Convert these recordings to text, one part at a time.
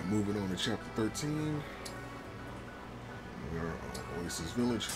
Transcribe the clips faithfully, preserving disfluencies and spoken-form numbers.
moving on to chapter thirteen. We are on Oasis Village.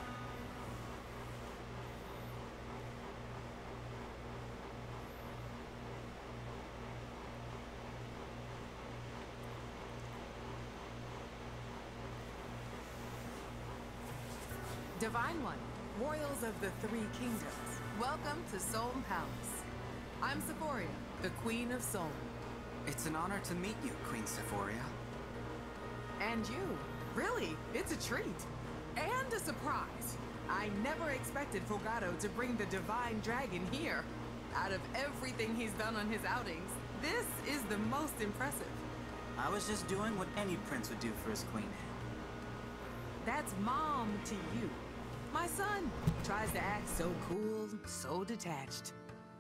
Divine One, Royals of the Three Kingdoms, welcome to Solm Palace. I'm Sephoria, the Queen of Solm. It's an honor to meet you, Queen Sephoria. And you. Really, it's a treat. And a surprise. I never expected Fogado to bring the Divine Dragon here. Out of everything he's done on his outings, this is the most impressive. I was just doing what any prince would do for his queen. That's Mom to you. My son tries to act so cool, so detached.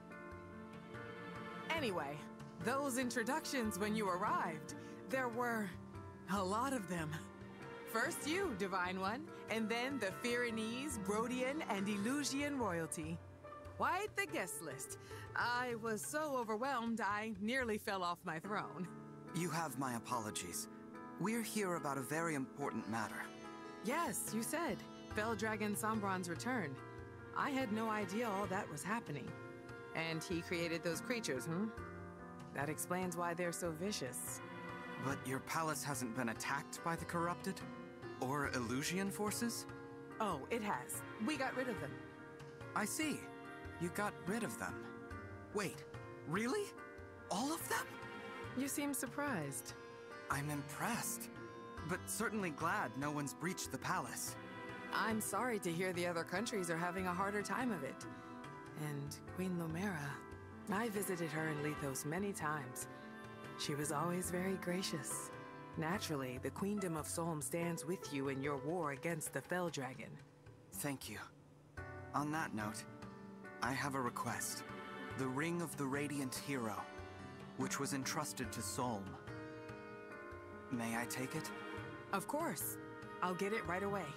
Anyway, those introductions when you arrived, there were a lot of them. First you, Divine One, and then the Firenese, Brodian, and Elusian royalty. Quite the guest list. I was so overwhelmed I nearly fell off my throne. You have my apologies. We're here about a very important matter. Yes, you said. Fell Dragon Sombron's return. I had no idea all that was happening. And he created those creatures, hmm? That explains why they're so vicious. But your palace hasn't been attacked by the corrupted? Or Elusian forces? Oh, it has. We got rid of them. I see. You got rid of them. Wait, really? All of them? You seem surprised. I'm impressed. But certainly glad no one's breached the palace. I'm sorry to hear the other countries are having a harder time of it. And Queen Lumera, I visited her in Lethos many times. She was always very gracious. Naturally, the Queendom of Solm stands with you in your war against the Fell Dragon. Thank you. On that note, I have a request. The Ring of the Radiant Hero, which was entrusted to Solm. May I take it? Of course. I'll get it right away.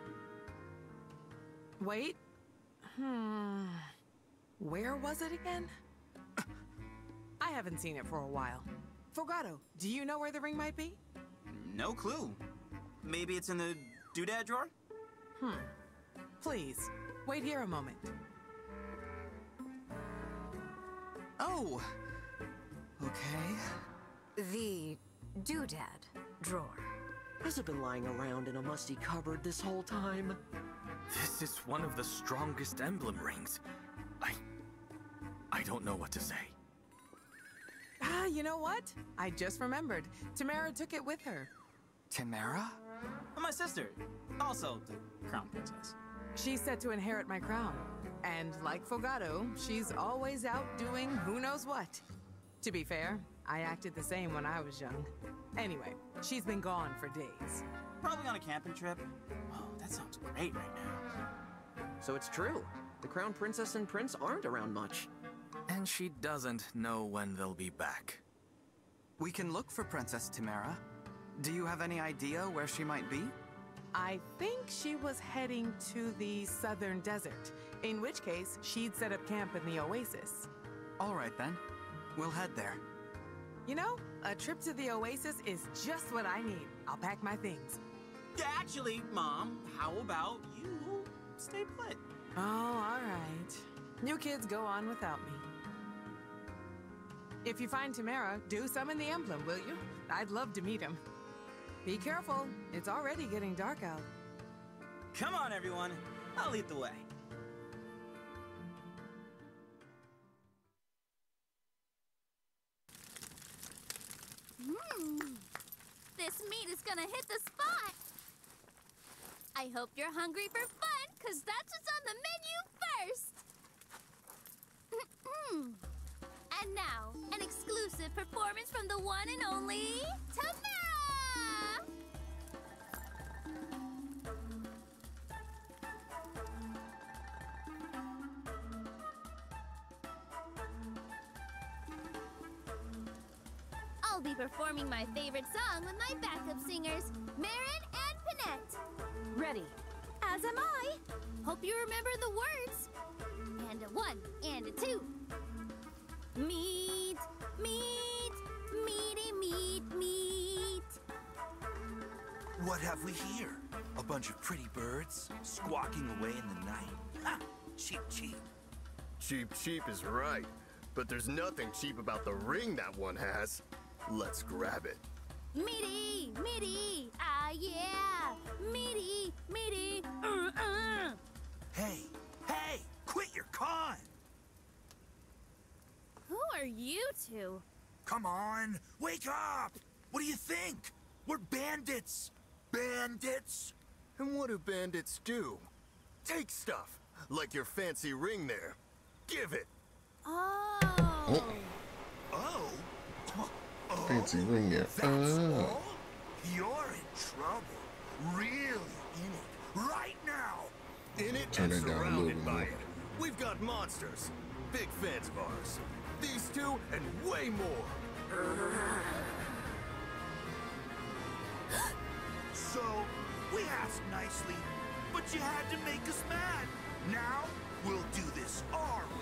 Wait. Hmm. Where was it again? I haven't seen it for a while. Fogado, do you know where the ring might be? No clue. Maybe it's in the doodad drawer? Hmm. Please, wait here a moment. Oh! Okay. The doodad drawer. Has it been lying around in a musty cupboard this whole time? This is one of the strongest emblem rings. I... I don't know what to say. Ah, you know what? I just remembered. Tamara took it with her. Tamara? Oh, my sister. Also the crown princess. She's set to inherit my crown. And like Fogado, she's always out doing who knows what. To be fair, I acted the same when I was young. Anyway, she's been gone for days. Probably on a camping trip. Oh, that sounds great right now. So it's true. The Crown Princess and Prince aren't around much. And she doesn't know when they'll be back. We can look for Princess Tamara. Do you have any idea where she might be? I think she was heading to the southern desert, in which case she'd set up camp in the oasis. All right then. We'll head there. You know, a trip to the oasis is just what I need. I'll pack my things. Yeah, actually, Mom, how about you stay put? Oh, all right. You kids go on without me. If you find Tamara, do summon the emblem, will you? I'd love to meet him. Be careful. It's already getting dark out. Come on, everyone. I'll lead the way. Mmm. This meat is gonna hit the spot. I hope you're hungry for fun, because that's what's on the menu first. And now, an exclusive performance from the one and only Tamara! I'll be performing my favorite song with my backup singers, Marin and Panette. Ready. As am I. Hope you remember the words. And a one, and a two. Meat, meat, meaty meat, meat. What have we here? A bunch of pretty birds squawking away in the night? Ha! Cheap, cheap. Cheap, cheap is right. But there's nothing cheap about the ring that one has. Let's grab it. Meaty! Meaty! Ah, yeah! Meaty! Meaty! Uh-uh! Hey! Hey! Quit your con! Who are you two? Come on! Wake up! What do you think? We're bandits! Bandits! And what do bandits do? Take stuff, like your fancy ring there. Give it. Oh. Oh. Oh? Oh? Fancy ring there. That's Uh. all? You're in trouble. Really in it. Right now. In it Turn and it down a little surrounded bit by more. it. We've got monsters. Big fans of ours. These two and way more. So, we asked nicely, but you had to make us mad. Now, we'll do this our way.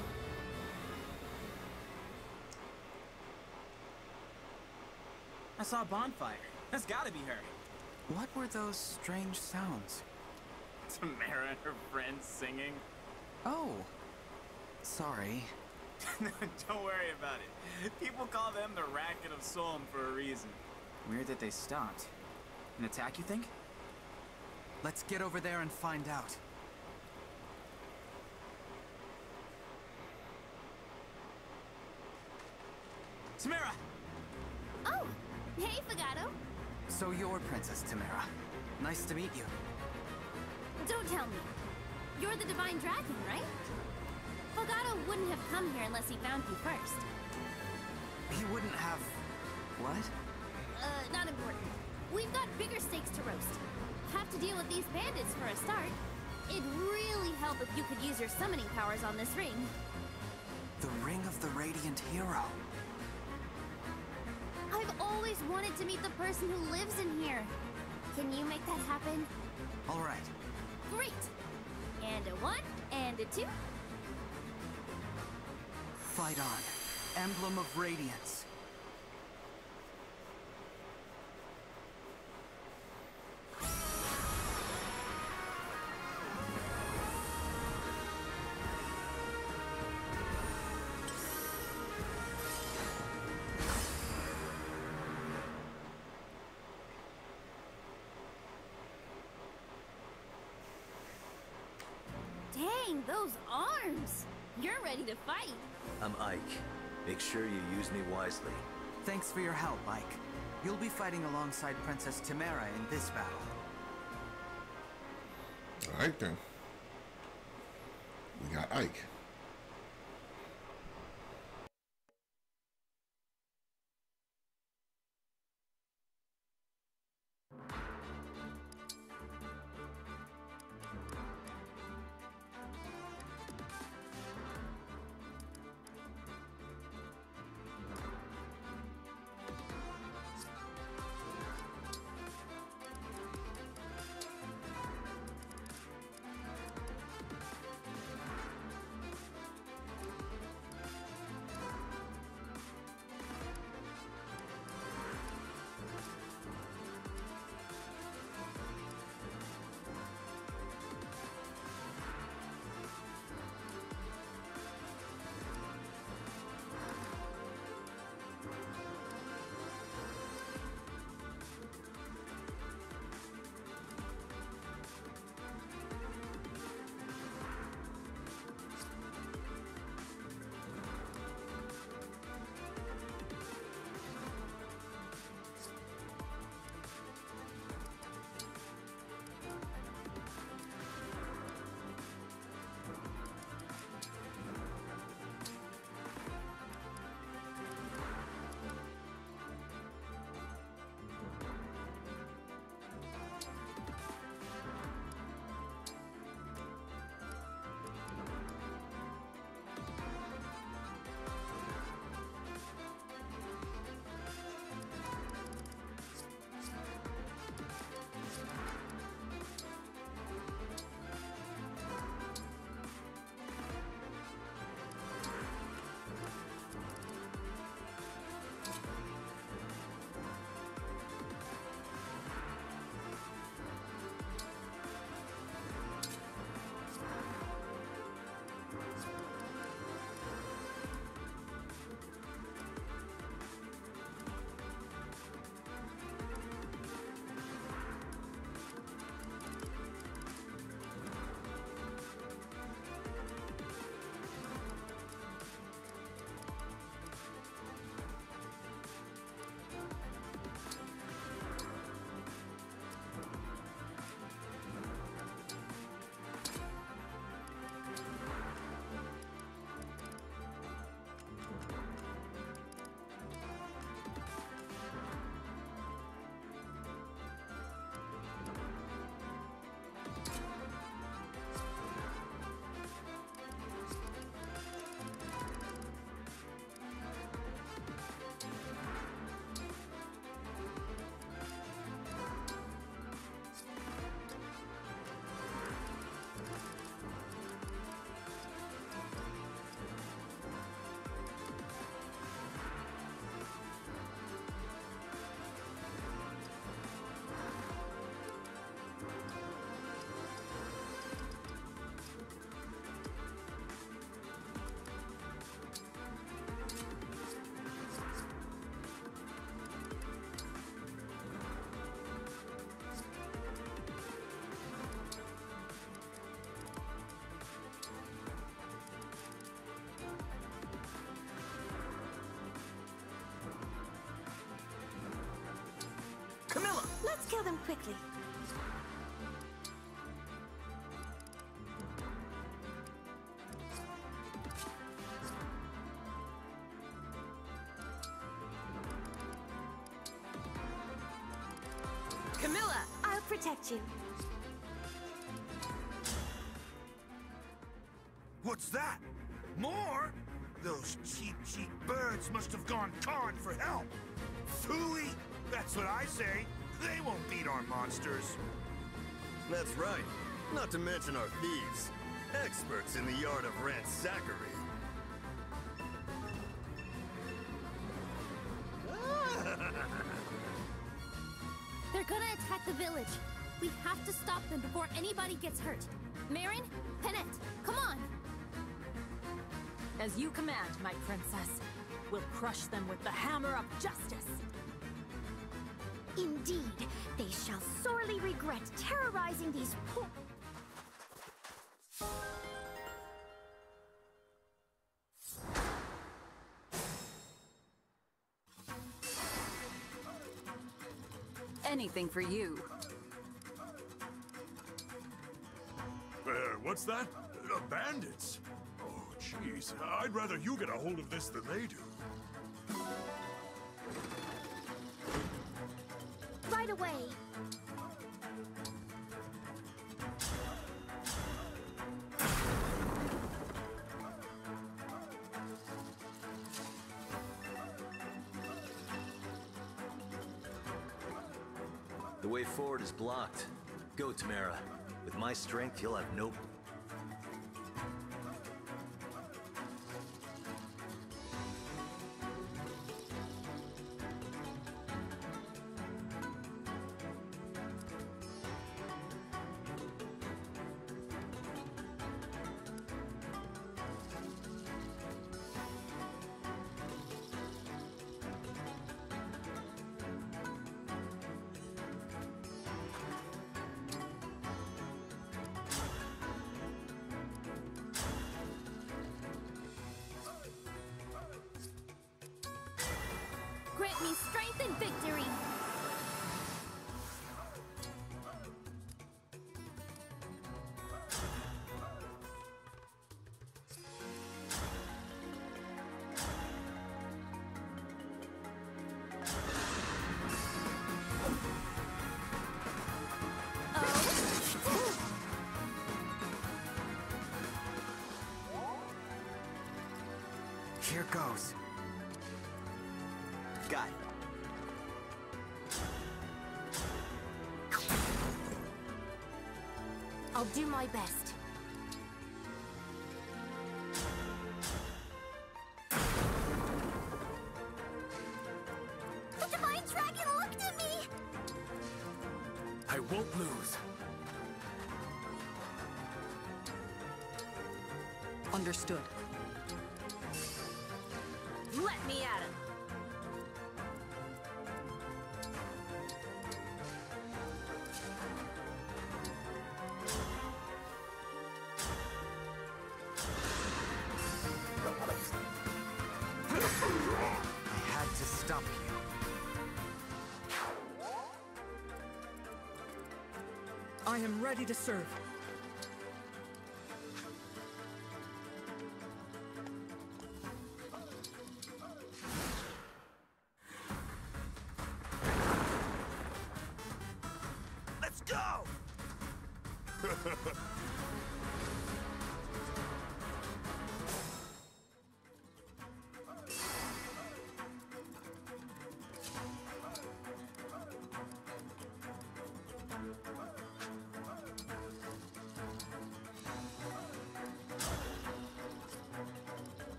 I saw a bonfire. That's gotta be her. What were those strange sounds? Tamara and her friends singing. Oh. Sorry. Don't worry about it. People call them the Racket of Solm for a reason. Weird that they stopped. An attack, you think? Let's get over there and find out. Tamara! Oh! Hey, Fagato! So you're Princess Tamara. Nice to meet you. Don't tell me. You're the Divine Dragon, right? Fagato wouldn't have come here unless he found you first. He wouldn't have... what? Uh, not important. We've got bigger stakes to roast. Have to deal with these bandits for a start. It'd really help if you could use your summoning powers on this ring. The Ring of the Radiant Hero. I've always wanted to meet the person who lives in here. Can you make that happen? All right. Great! And a one, and a two. Fight on. Emblem of Radiance. Dang, those arms! You're ready to fight. I'm Ike. Make sure you use me wisely. Thanks for your help, Ike. You'll be fighting alongside Princess Tamara in this battle. Alright then. We got Ike. kill them quickly. Camilla! I'll protect you. What's that? More? Those cheap, cheap birds must have gone calling for help. Phooey! That's what I say. They won't beat our monsters. That's right. Not to mention our thieves. Experts in the art of ransackery. They're gonna attack the village. We have to stop them before anybody gets hurt. Marin, Pennant, come on! As you command, my princess. We'll crush them with the hammer of justice. Indeed, they shall sorely regret terrorizing these poor... Anything for you. Uh, what's that? Uh, bandits? Oh, jeez. I'd rather you get a hold of this than they do. Right away. The way forward is blocked. Go, Tamara. With my strength, you'll have no... Grant me strength and victory! Here goes. Got it. I'll do my best. The Divine Dragon looked at me! I won't lose. Understood. Let me at him. I had to stop you. I am ready to serve. Let's go!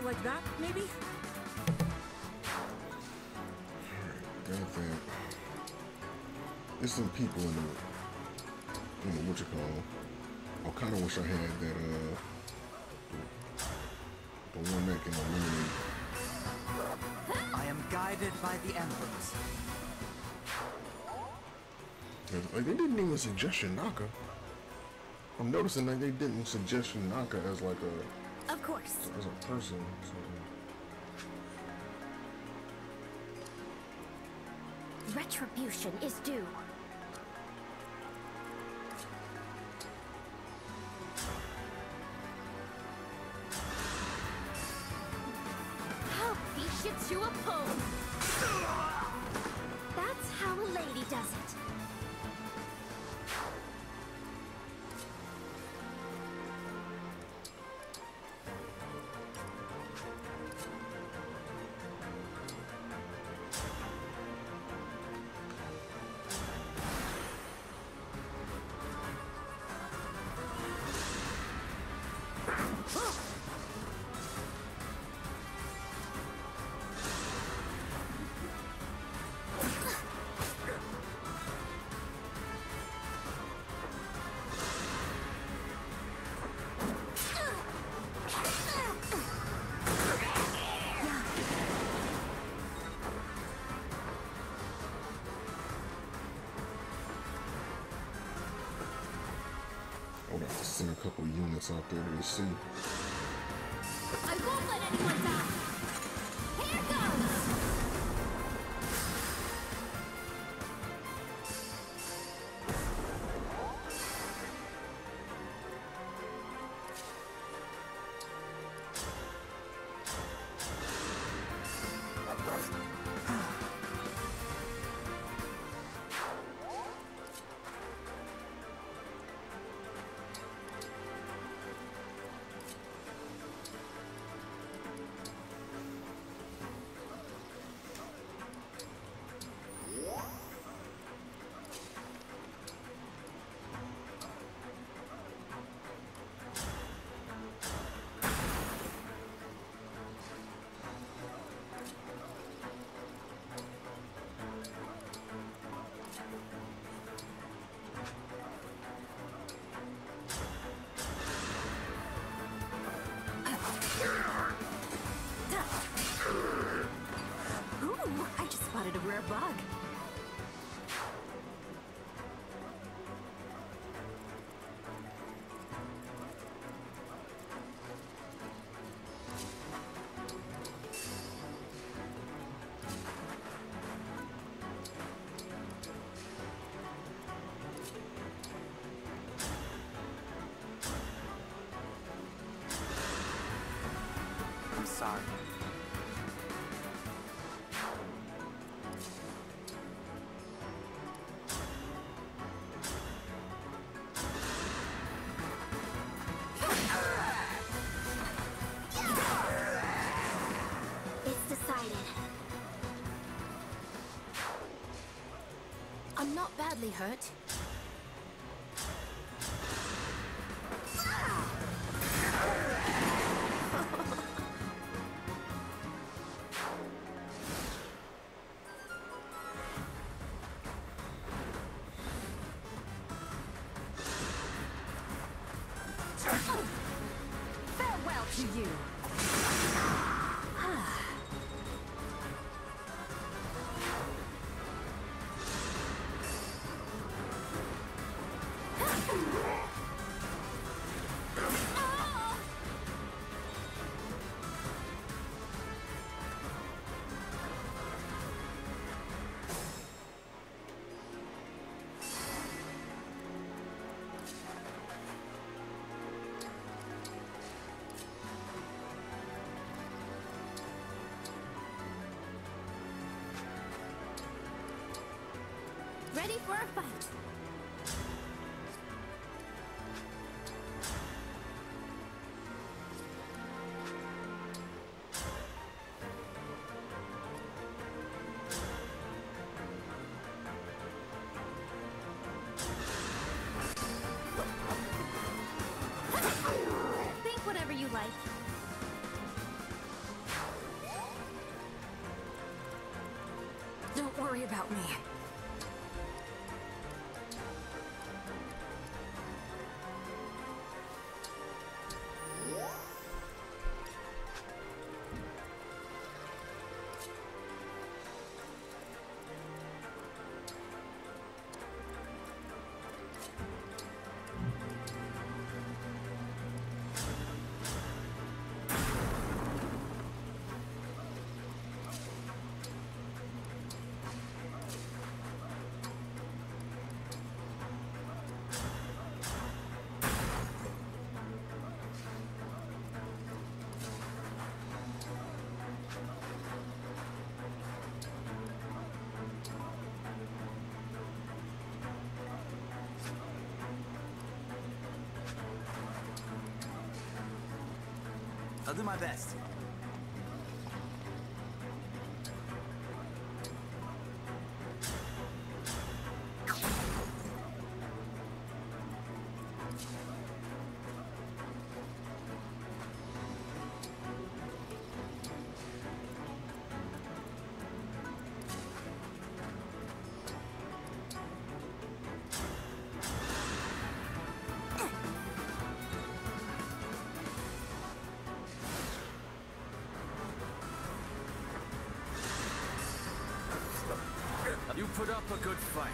like that, maybe? Got that. There's some people in the, you know, what you call. I kind of wish I had that, uh, the one that can eliminate. I am guided by the embers. Like, they didn't even suggest Shinaka. I'm noticing that they didn't suggest Shinaka as like a, of course, as a person. So. Retribution is due. How beat you to a pulp. That's how a lady does it. I would have to send a couple units out there to see. I won't let anyone die. Here goes. Ooh, I just spotted a rare bug. I'm sorry. It's decided. I'm not badly hurt. Farewell to you. Ready for a fight. Think whatever you like. about me. I'll do my best. You put up a good fight.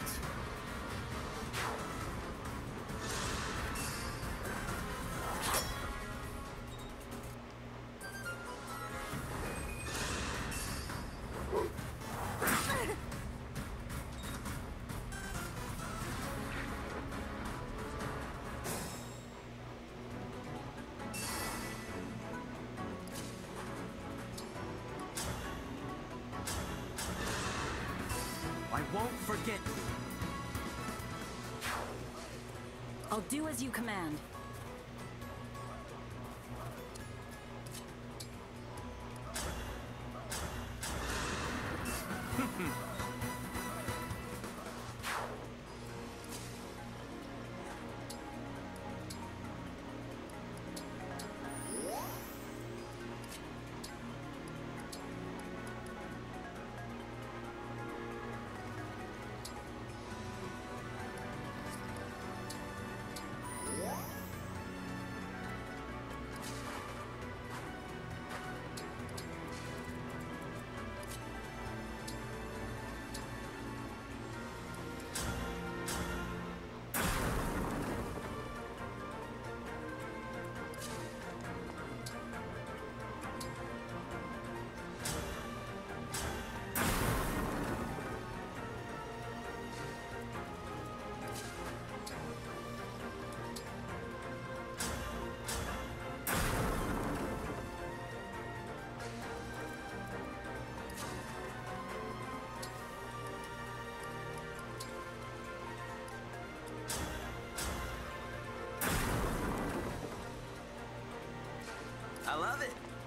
I won't forget you. I'll do as you command. I love it.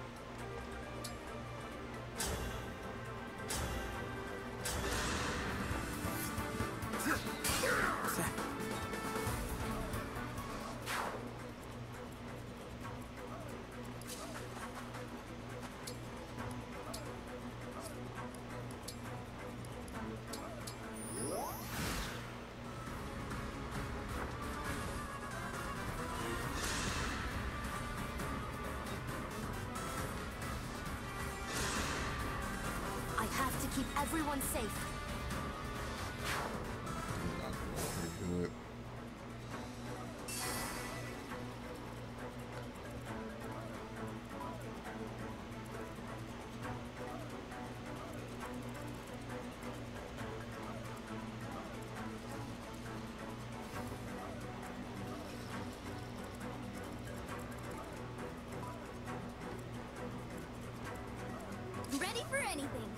To keep everyone safe. Pretty good. Ready for anything.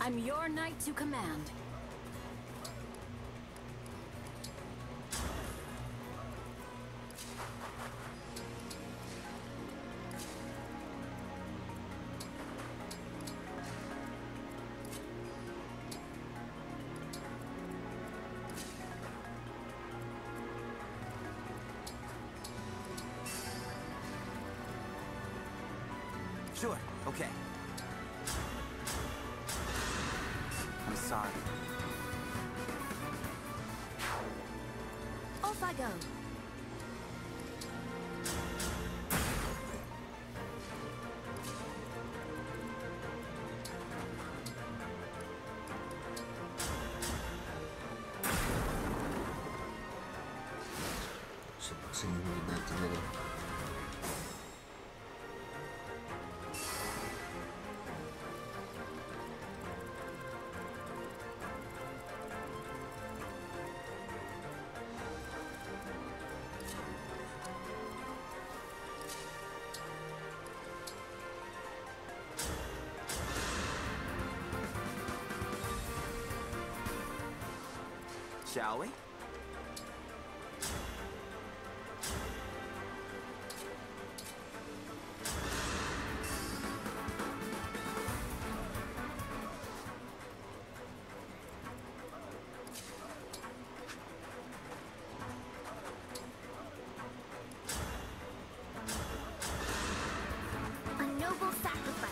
I'm your knight to command. Sure, okay. I'm sorry. Off I go. So continue to get back together. Shall we? A noble sacrifice.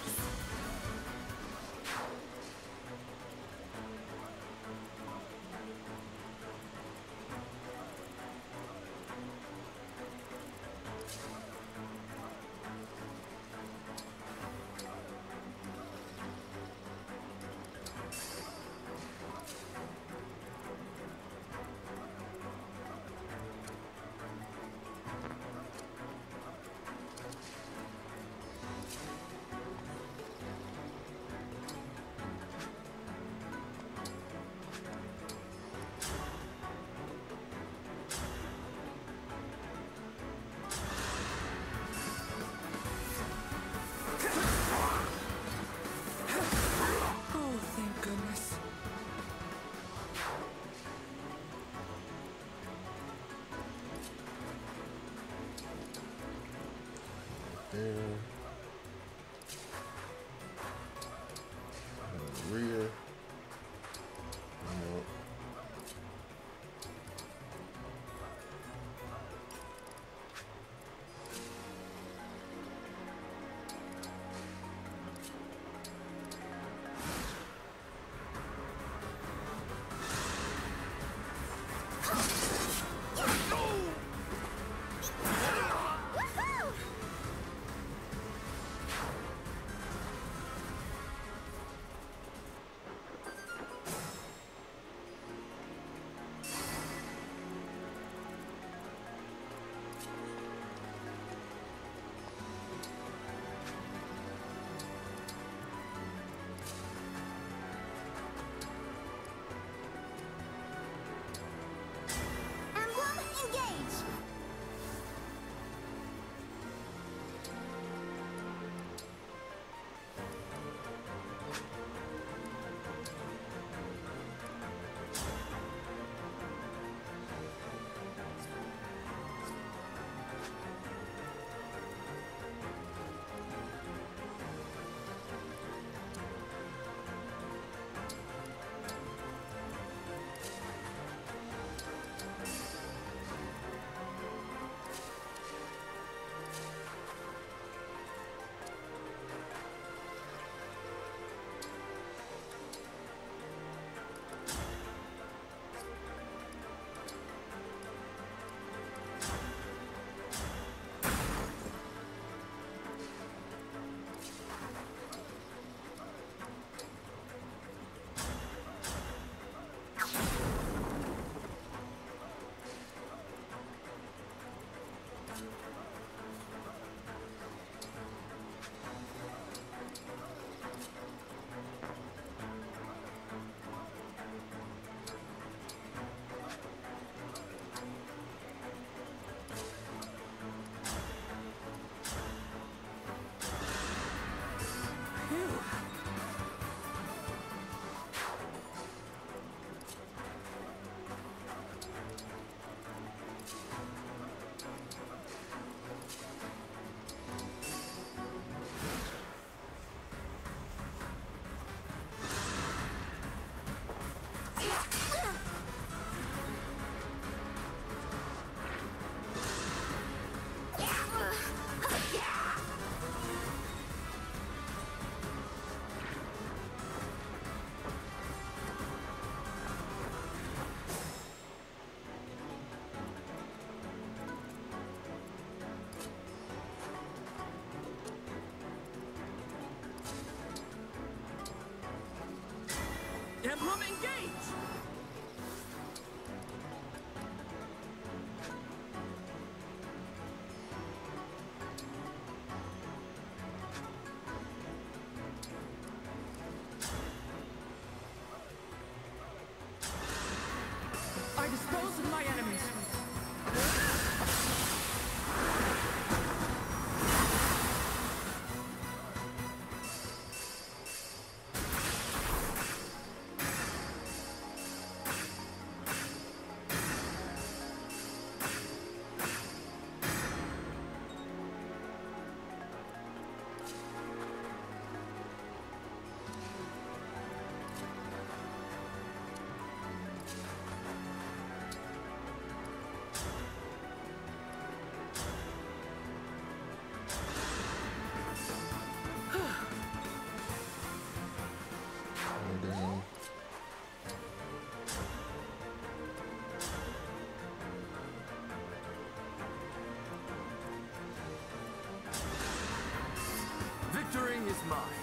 is mine.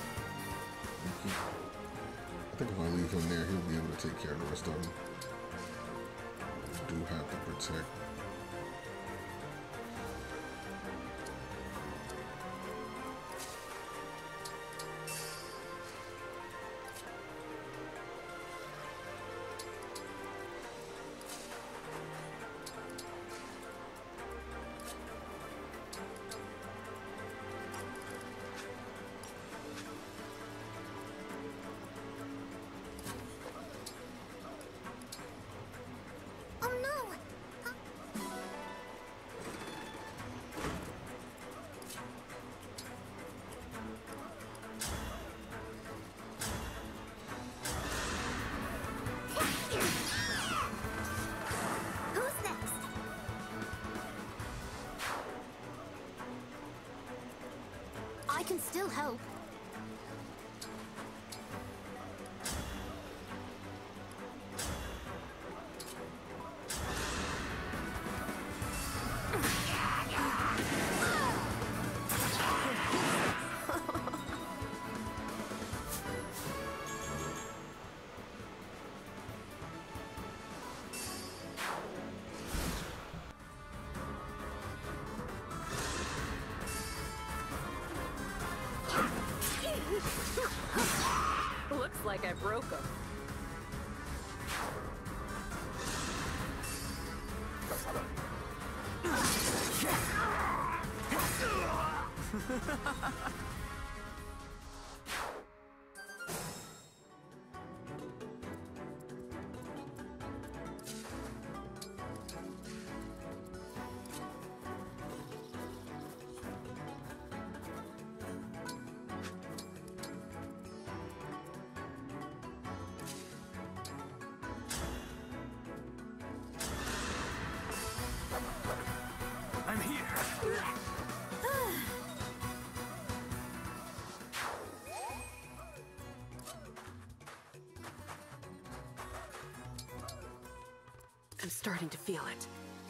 I think if I leave him there, he'll be able to take care of the rest of them. Do have to protect. I can still help. Looks like I broke him. I'm here. I'm starting to feel it.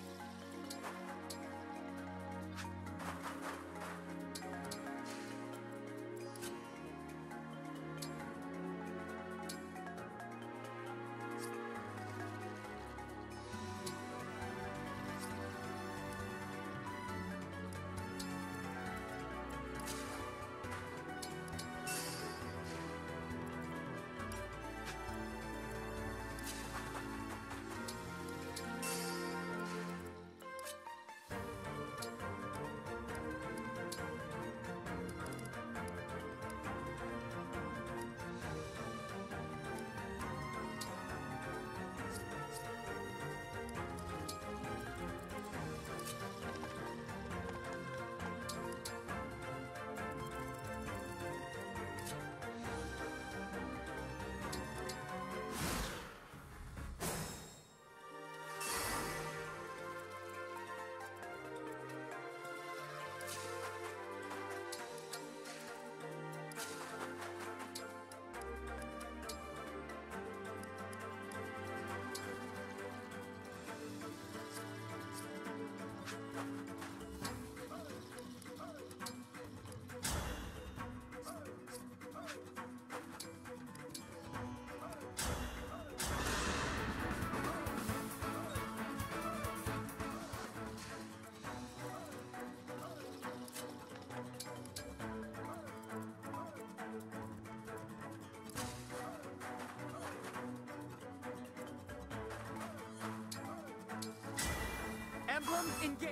Emblem engage.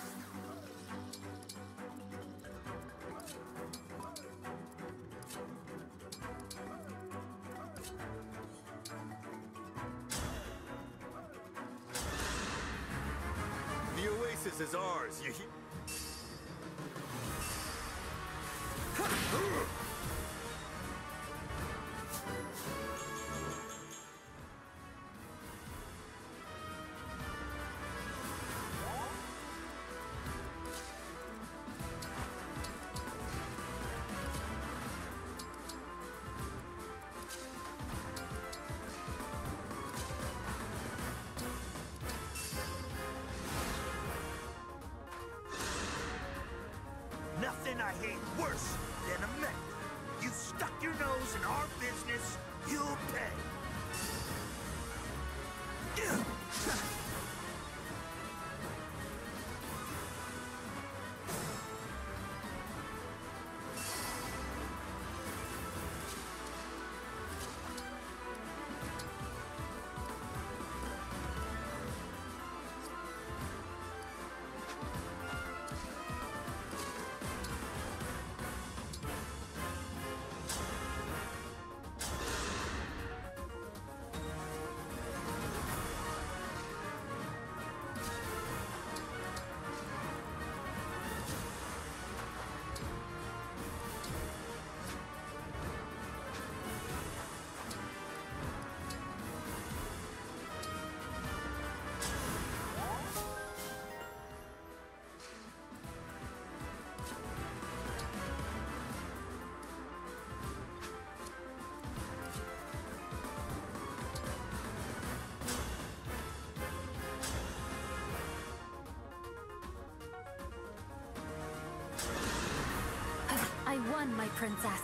The oasis is ours, you he- Nothing I hate worse than a mech. price, you'll pay. I won, my princess.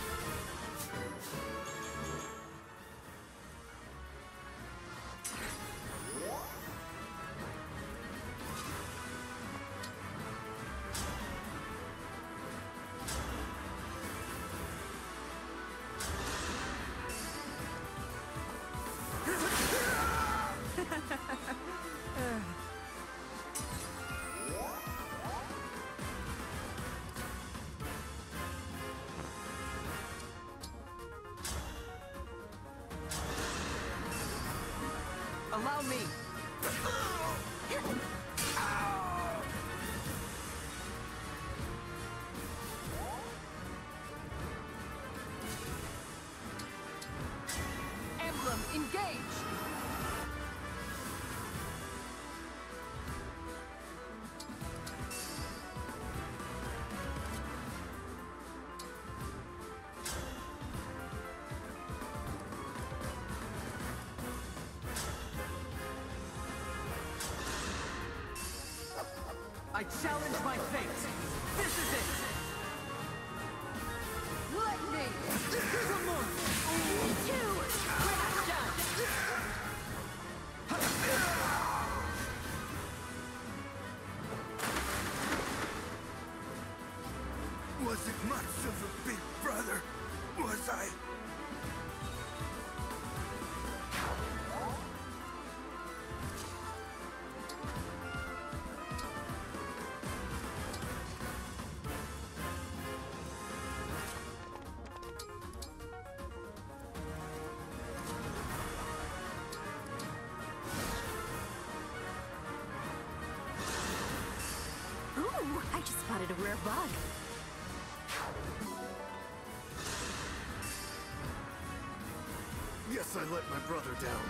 Allow me. Emblem, engage. I challenge my fate. This is it. Let me. Come on. Two. Crash down. Wasn't much of a big brother, was I? Ooh, I just spotted a rare bug. Guess I let my brother down.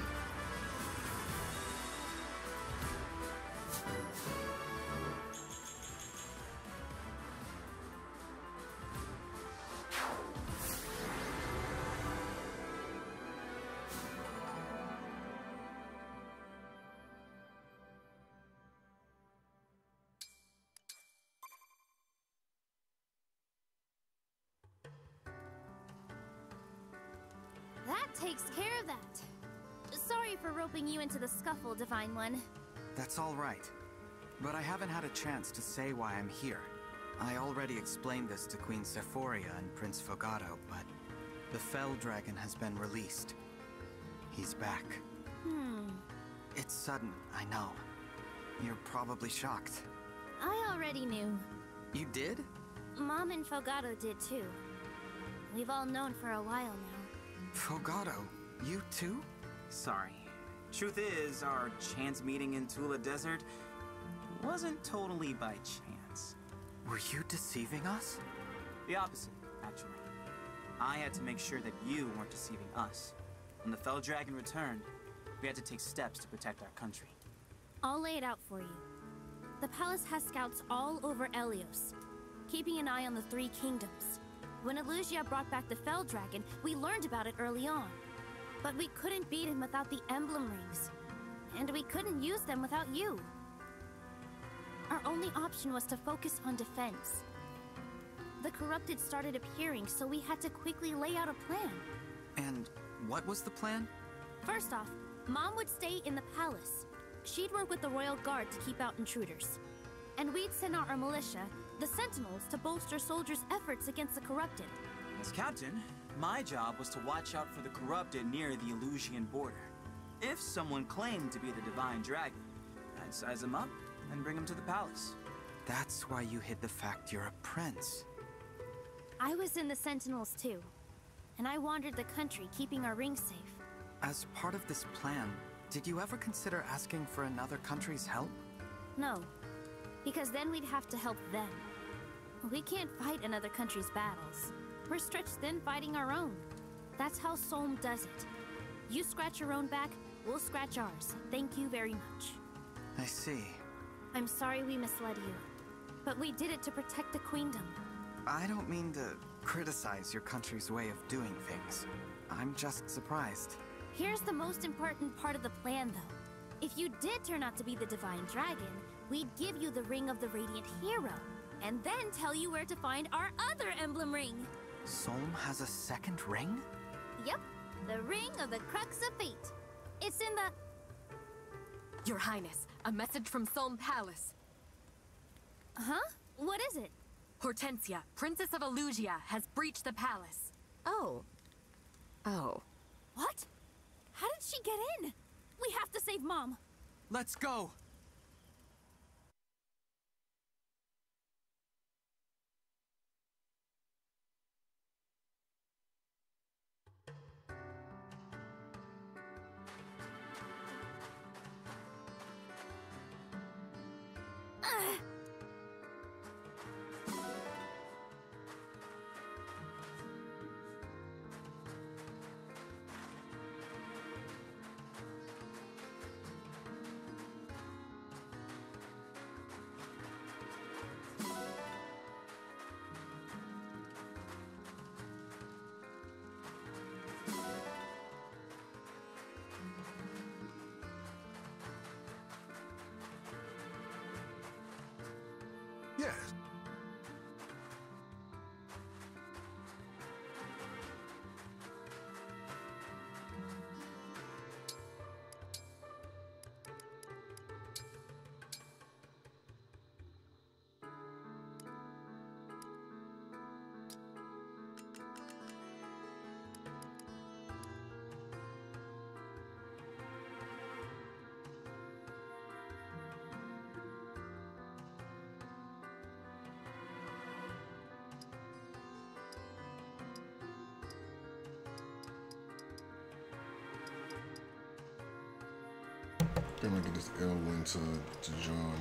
That takes care of that. Sorry for roping you into the scuffle, Divine One. That's all right. But I haven't had a chance to say why I'm here. I already explained this to Queen Sephoria and Prince Fogado, but the Fell Dragon has been released. He's back. Hmm. It's sudden, I know. You're probably shocked. I already knew. You did? Mom and Fogado did too. We've all known for a while now. Fogado, you too? Sorry. Truth is, our chance meeting in Tula Desert wasn't totally by chance. Were you deceiving us? The opposite, actually. I had to make sure that you weren't deceiving us. When the Fell Dragon returned, we had to take steps to protect our country. I'll lay it out for you. The palace has scouts all over Elyos, keeping an eye on the Three Kingdoms. When Elusia brought back the Fell Dragon, we learned about it early on. But we couldn't beat him without the emblem rings. And we couldn't use them without you. Our only option was to focus on defense. The corrupted started appearing, so we had to quickly lay out a plan. And what was the plan? First off, Mom would stay in the palace. She'd work with the royal guard to keep out intruders. And we'd send out our militia, the Sentinels, to bolster soldiers' efforts against the corrupted. As captain, my job was to watch out for the corrupted near the Elusian border. If someone claimed to be the Divine Dragon, I'd size them up and bring them to the palace. That's why you hid the fact you're a prince. I was in the Sentinels too, and I wandered the country keeping our ring safe. As part of this plan, did you ever consider asking for another country's help? No, because then we'd have to help them. We can't fight another country's battles. We're stretched thin fighting our own. That's how Solm does it. You scratch your own back, we'll scratch ours. Thank you very much. I see. I'm sorry we misled you, but we did it to protect the Queendom. I don't mean to criticize your country's way of doing things. I'm just surprised. Here's the most important part of the plan, though. If you did turn out to be the Divine Dragon, we'd give you the Ring of the Radiant Hero, and then tell you where to find our other emblem ring. Solm has a second ring? Yep, the Ring of the Crux of Fate. It's in the... Your Highness, a message from Solm Palace. Huh? What is it? Hortensia, Princess of Elusia, has breached the palace. Oh. Oh. What? How did she get in? We have to save Mom. Let's go! Yes. Gonna get this Elwyn to, to John.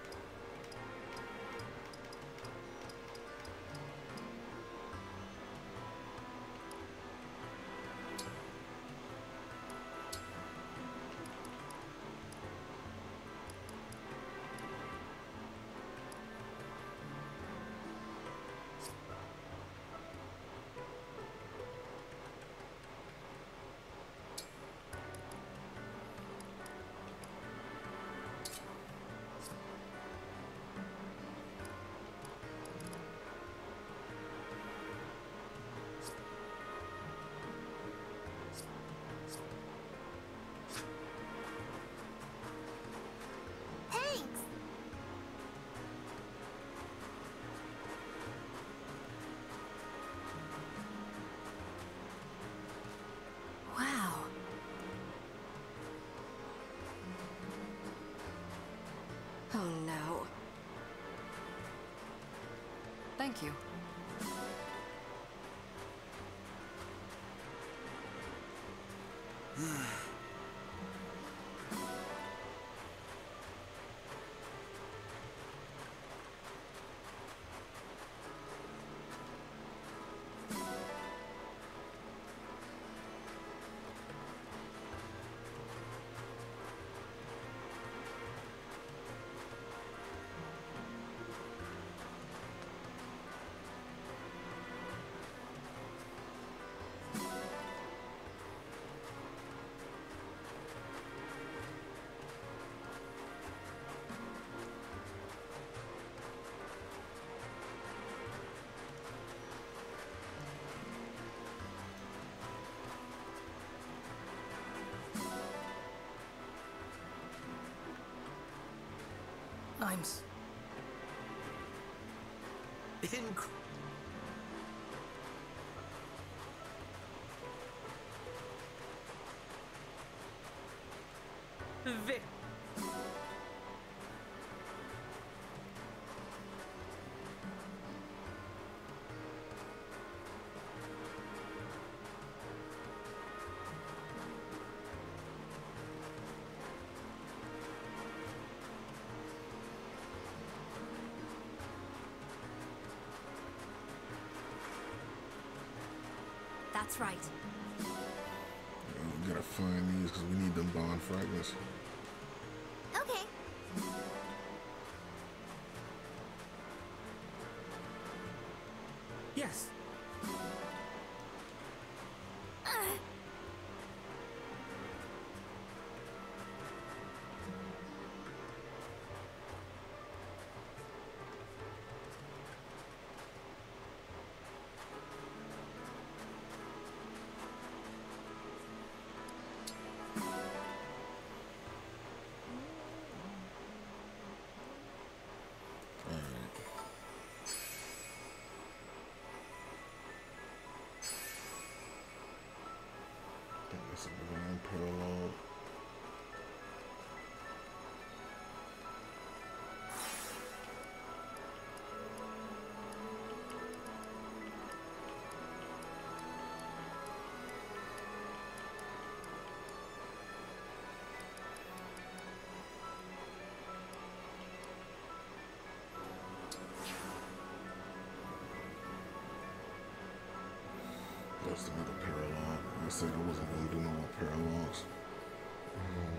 Oh no. Thank you. items? Incredible. Vic. That's right. We gotta find these because we need them bond fragments. Okay. Yes. It's a divine parallel. That's another parallel. I said I wasn't gonna do no more parallels. Um,